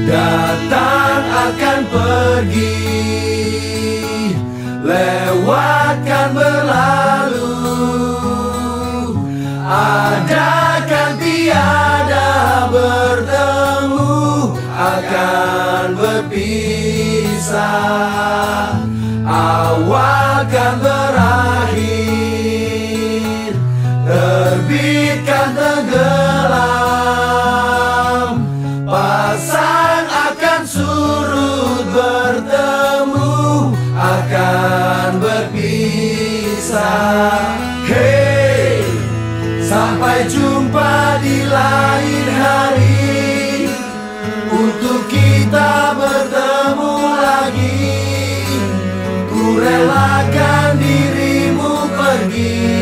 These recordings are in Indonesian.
Datang akan pergi, lewatkan berlalu, ada kan tiada bertemu, akan berpisah. Awal kan berakhir, terbit kan tenggelam, pasang akan surut, bertemu akan berpisah. Hey, sampai jumpa di lain hari, untuk kita bertemu lagi. Ku relakan dirimu pergi,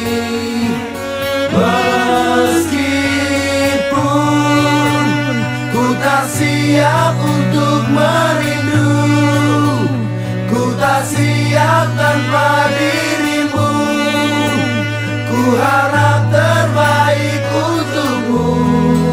meskipun ku tak siap untuk merindu, ku tak siap tanpa dirimu. Ku harap terbaik untukmu.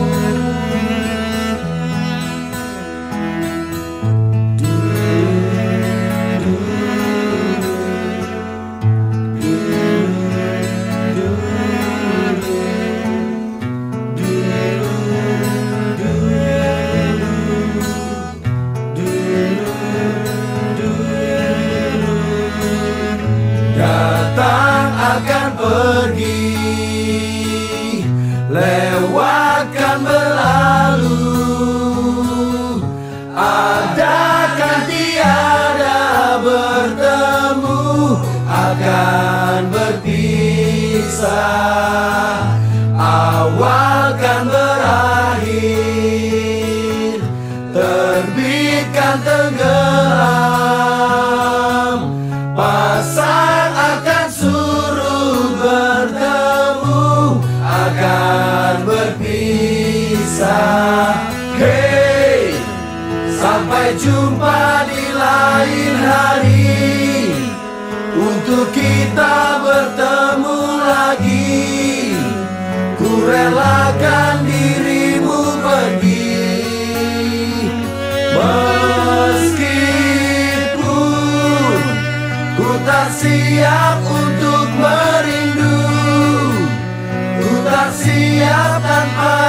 Datang akan pergi, lewatkan berlalu, ada kan tiada bertemu, akan berpisah. Awal kan berakhir, terbit kan tenggelam, pasang akan surut, bertemu akan berpisah. Hey, sampai jumpa di lain hari, untuk kita bertemu lagi. Ku relakan dirimu pergi, meskipun ku tak siap untuk merindu, ku tak siap tanpa